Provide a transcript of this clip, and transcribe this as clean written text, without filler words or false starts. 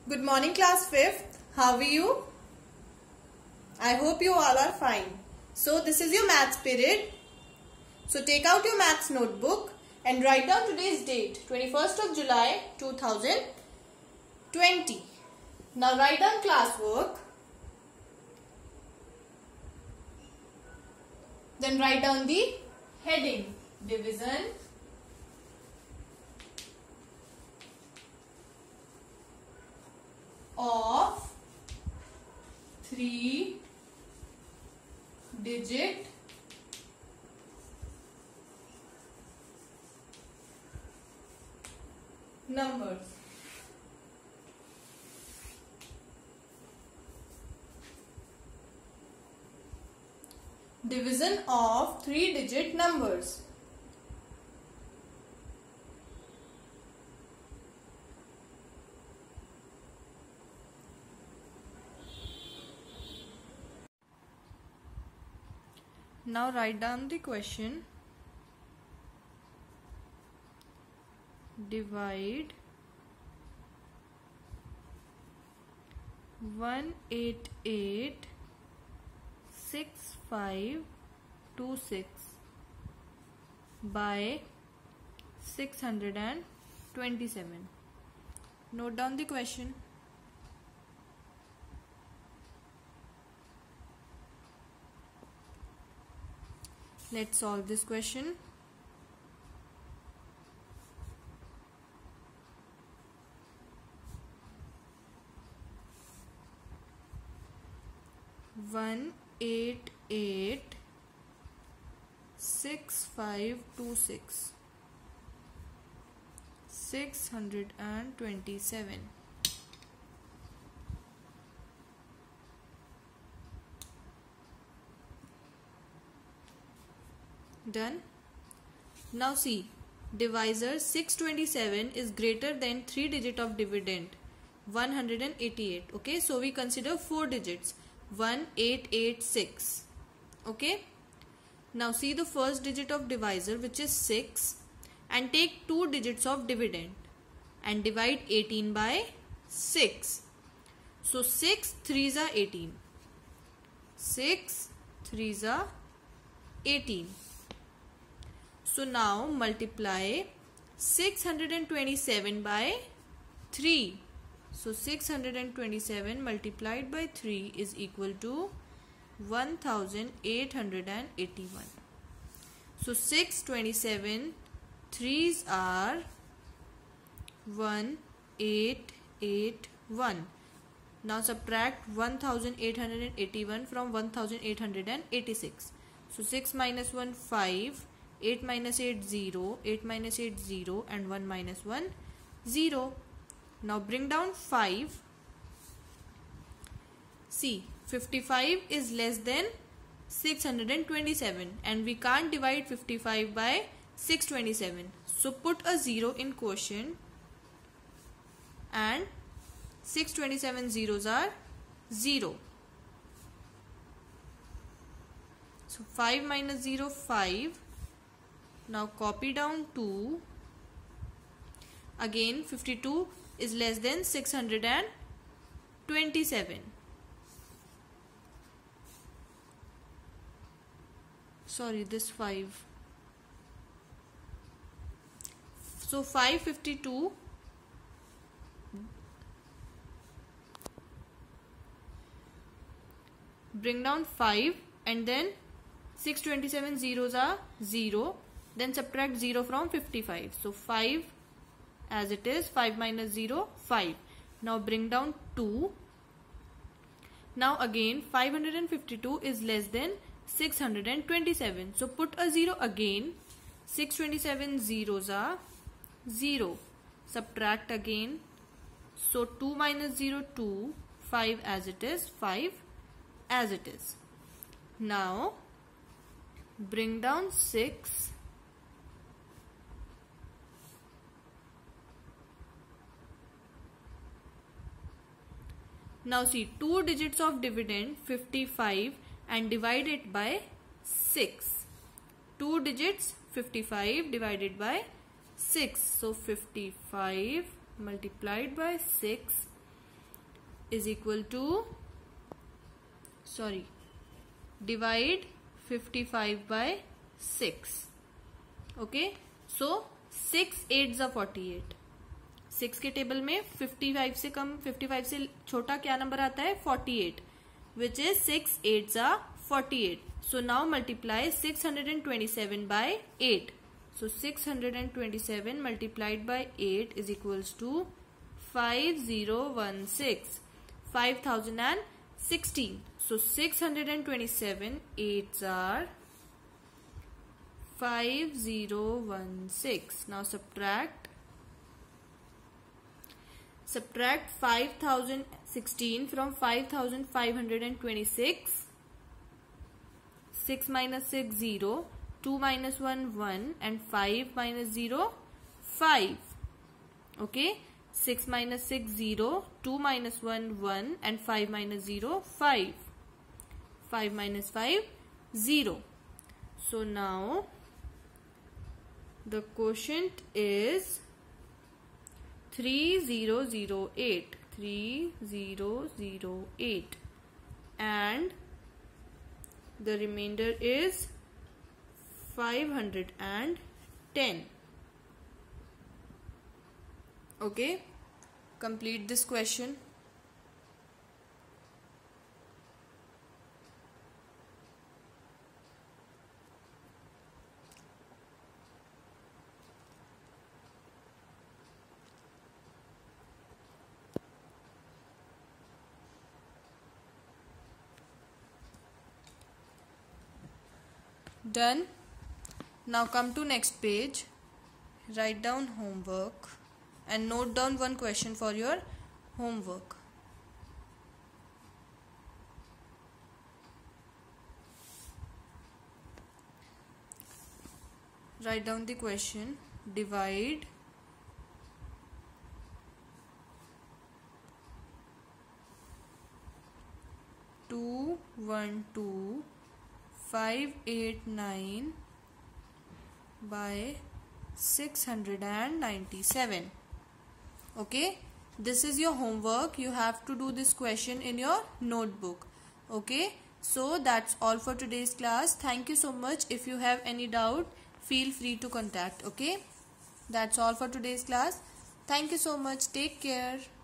Good morning, class 5th. How are you? I hope you all are fine. So this is your maths period. So take out your maths notebook and write down today's date, 21st of July 2020. Now write down classwork. Then write down the heading, division of 3-digit numbers. Division of 3-digit numbers. Now write down the question. Divide 1886526 by 627. Note down the question. Let's solve this question. One 1886526 627. Done. Now see, divisor 627 is greater than 3 digit of dividend 188. Okay, so we consider 4 digits 1886. Okay, now see the first digit of divisor, which is 6, and take 2 digits of dividend and divide 18 by 6. So 6 3s are 18. 6 3s are 18. So now multiply 627 by 3. So 627 multiplied by 3 is equal to 1881. So 627 3s are 1881. Now subtract 1881 from 1886. So 6 minus 1 5. 8 minus 8 0, 8 minus 8 0, and 1 minus 1 0. Now bring down 5. See, 55 is less than 627 and we can't divide 55 by 627. So put a 0 in quotient and 627 zeros are 0. So 5 minus 0 5. Now copy down 2. Again 52 is less than 627. Sorry, this 5. So 552 bring down 5 and then 627 zeros are 0. Then subtract 0 from 55. So 5 as it is. 5 minus 0, 5. Now bring down 2. Now again 552 is less than 627. So put a 0 again. 627 zeros are 0. Subtract again. So 2 minus 0, 2. 5 as it is. 5 as it is. Now bring down 6. Now see, 2 digits of dividend 55 and divide it by 6. 2 digits 55 divided by 6. So 55 multiplied by 6 is equal to, divide 55 by 6. Okay, so 6 8s are 48. 6 के table में 55 से कम, 55 से छोटा क्या number आता है? 48, which is 6 8s are 48. So now multiply 627 by 8. So 627 multiplied by 8 is equals to 5016, 5016. So 627 8s are 5016. Now subtract 5016 from 5526. 6 minus 6 0, 2 minus 1 1, and 5 minus 0 5. Okay, 6 minus 6 0, 2 minus 1 1, and 5 minus 0 5. 5 minus 5 0. So now the quotient is 3008, 3008, and the remainder is 510. Okay, complete this question. Done. Now come to next page, write down homework and note down one question for your homework. Write down the question. Divide 212,589 by 697. Okay, this is your homework. You have to do this question in your notebook. Okay, so that's all for today's class. Thank you so much. If you have any doubt, feel free to contact. Okay, that's all for today's class. Thank you so much. Take care.